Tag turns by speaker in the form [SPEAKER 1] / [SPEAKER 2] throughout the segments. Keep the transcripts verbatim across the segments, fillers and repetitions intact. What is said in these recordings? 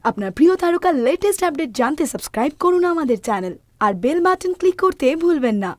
[SPEAKER 1] আপনার প্রিয় তারকার লেটেস্ট আপডেট জানতে সাবস্ক্রাইব করুন আমাদের চ্যানেল আর বেল বাটন ক্লিক করতে ভুলবেন না।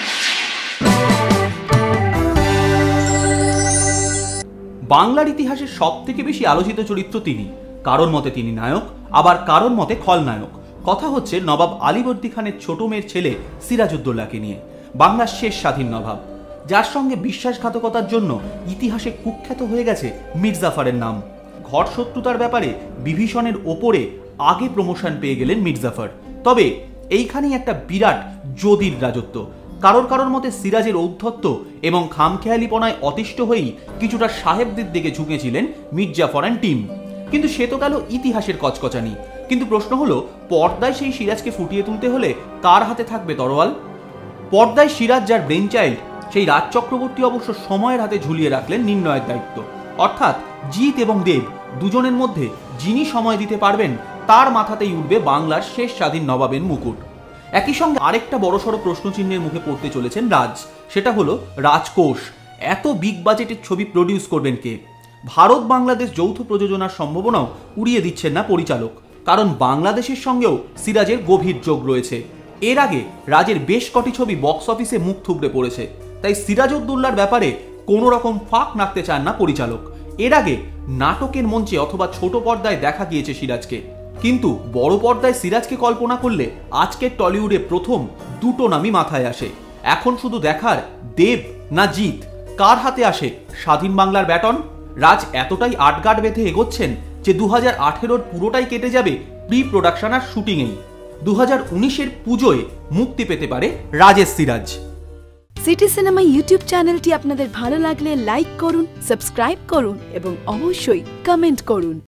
[SPEAKER 2] বাংলার ইতিহাসের সবথেকে বেশি আলোচিত চরিত্র তিনি। কারোর মতে তিনি নায়ক, আবার কারোর মতে খলনায়ক। কথা হচ্ছে নবাব আলীবর্দী খানের ছোট মেয়ের ছেলে সিরাজ-উদ-দৌল্লাকে নিয়ে। বাংলার শেষ স্বাধীন নবাব, যার সঙ্গে বিশ্বাসঘাতকতার জন্য ইতিহাসে কুখ্যাত হয়ে গেছে মির্জাফরের নাম। ঘর শত্রুতার ব্যাপারে বিভীষণের ওপরে আগে প্রমোশন পেয়ে গেলেন মির্জাফর। তবে এইখানেই একটা বিরাট যদির রাজত্ব। কারোর কারোর মতে সিরাজের ঔদ্ধত্য এবং খামখেয়ালিপনায় অতিষ্ঠ হয়েই কিছুটা সাহেবদের দিকে ঝুঁকেছিলেন মির্জাফর অ্যান্ড টিম। কিন্তু সে তো গেল ইতিহাসের কচকচানি। কিন্তু প্রশ্ন হলো, পর্দায় সেই সিরাজকে ফুটিয়ে তুলতে হলে কার হাতে থাকবে তরোয়াল? পর্দায় সিরাজ যার ব্রেন চাইল্ড, সেই রাজ চক্রবর্তী অবশ্য সময়ের হাতে ঝুলিয়ে রাখলেন নির্ণয়ের দায়িত্ব। অর্থাৎ জিত এবং দেব দুজনের মধ্যে যিনি সময় দিতে পারবেন তার মাথাতেই উঠবে বাংলার শেষ স্বাধীন নবাবের মুকুট। একই সঙ্গে আরেকটা বড়সড় প্রশ্নচিহ্নের মুখে পড়তে চলেছেন রাজ। সেটা হলো রাজকোষ। এত বিগ বাজেটের ছবি প্রডিউস করবেন কে? ভারত বাংলাদেশ যৌথ প্রযোজনার সম্ভাবনাও উড়িয়ে দিচ্ছেন না পরিচালক, কারণ বাংলাদেশের সঙ্গেও সিরাজের গভীর যোগ রয়েছে। এর আগে রাজের বেশ কটি ছবি বক্স অফিসে মুখ থুবড়ে পড়েছে, তাই সিরাজ-উদ-দৌল্লার ব্যাপারে কোনো রকম ফাঁক রাখতে চান না পরিচালক। এর আগে নাটকের মঞ্চে অথবা ছোট পর্দায় দেখা গিয়েছে সিরাজকে, কিন্তু বড় পর্দায় সিরাজকে কল্পনা করলে আজকের টলিউডে প্রথম দুটো নামই মাথায় আসে। এখন শুধু দেখার দেব না জিত কার হাতে আসে স্বাধীন বাংলার ব্যাটন। রাজ এতটাই আটগাট বেঁধে এগোচ্ছেন যে দু হাজার আঠেরোর পুরোটাই কেটে যাবে প্রি প্রোডাকশন আর শুটিংয়েই। দু হাজার উনিশের পুজোয় মুক্তি পেতে পারে রাজের সিরাজ।
[SPEAKER 1] সিটি সিনেমা ইউটিউব চ্যানেলটি আপনাদের ভালো লাগলে লাইক করুন, সাবস্ক্রাইব করুন এবং অবশ্যই কমেন্ট করুন।